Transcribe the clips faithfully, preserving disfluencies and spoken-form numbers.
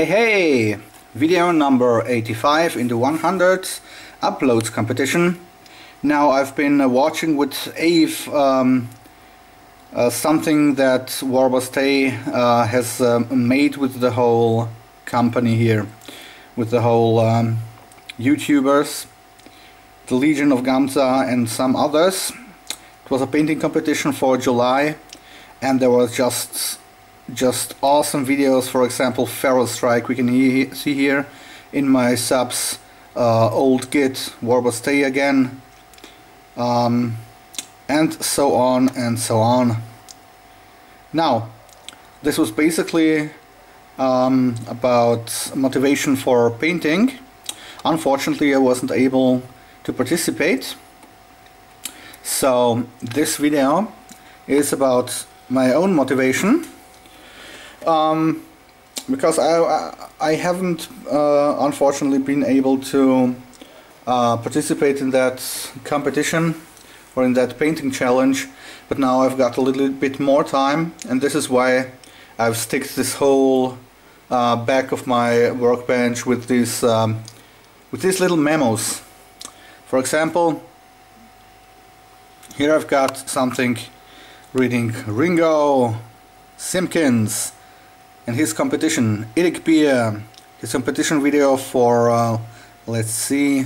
Hey hey! Video number eighty-five in the one hundred uploads competition. Now I've been uh, watching with Ave um, uh, something that Warbostay uh, has uh, made with the whole company here, with the whole um, YouTubers, the Legion of Gamza and some others. It was a painting competition for July, and there was just just awesome videos. For example, Feral Strike, we can he see here in my subs, uh, Old Git, Warbostay again, um, and so on and so on. Now, this was basically um, about motivation for painting. Unfortunately, I wasn't able to participate, so this video is about my own motivation. Um, because I, I, I haven't uh, unfortunately been able to uh, participate in that competition or in that painting challenge, but now I've got a little bit more time, and this is why I've sticked this whole uh, back of my workbench with these um, with these little memos. For example, here I've got something reading Ringo Simpkins and his competition, Idic Beer, his competition video for, uh, let's see,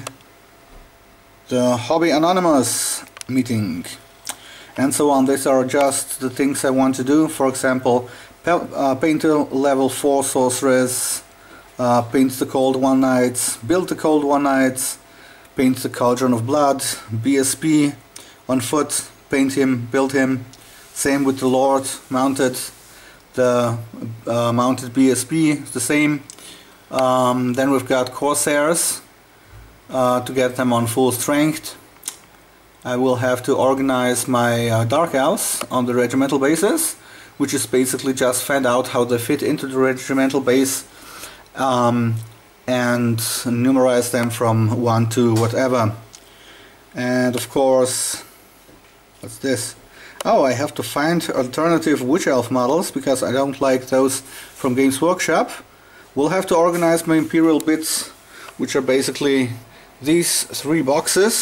the Hobby Anonymous meeting, and so on. These are just the things I want to do. For example, uh, paint a level four sorceress, uh, paint the Cold One Knights, build the Cold One Knights, paint the Cauldron of Blood, B S P on foot, paint him, build him. Same with the Lord mounted. The uh, mounted B S P, the same. Um, then we've got Corsairs uh, to get them on full strength. I will have to organize my uh, Dark Elves on the regimental basis, which is basically just find out how they fit into the regimental base, um, and numerize them from one to whatever. And of course, what's this? Oh, I have to find alternative Witch Elf models because I don't like those from Games Workshop. We'll have to organize my Imperial bits, which are basically these three boxes.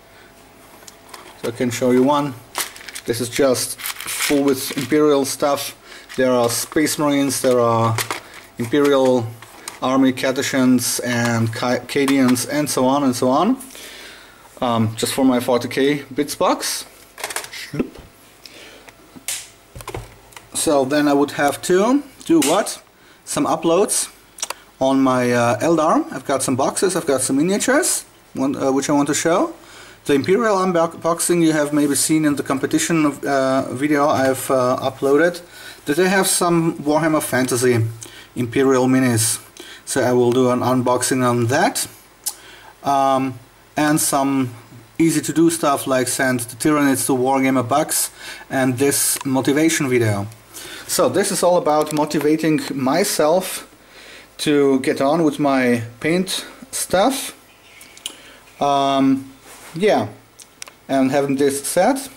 So I can show you one. This is just full with Imperial stuff. There are Space Marines, there are Imperial Army Catechans and Cadians, and so on and so on. Um, just for my forty K bits box. So then I would have to do what? Some uploads on my uh, Eldar. I've got some boxes, I've got some miniatures, one, uh, which I want to show. The Imperial unboxing you have maybe seen in the competition uh, video I've uh, uploaded. That they have some Warhammer Fantasy Imperial minis. So I will do an unboxing on that. Um, and some easy to do stuff like send the Tyranids to Wargamer Bucks and this motivation video. So this is all about motivating myself to get on with my paint stuff. Um, yeah, and having this set.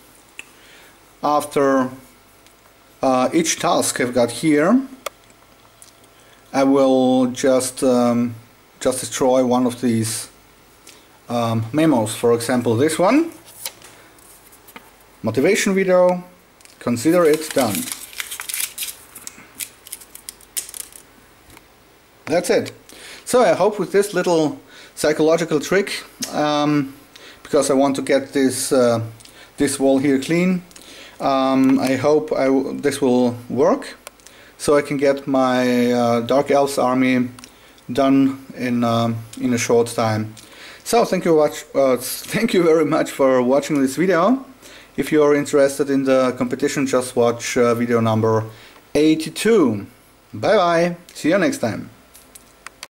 After uh, each task I've got here, I will just um, just destroy one of these um, memos. For example, this one, motivation video, consider it done. That's it. So I hope with this little psychological trick, um, because I want to get this uh, this wall here clean, um, I hope I w this will work, so I can get my uh, Dark Elves army done in uh, in a short time. So thank you watch. Uh, thank you very much for watching this video. If you are interested in the competition, just watch uh, video number eighty-two. Bye bye. See you next time.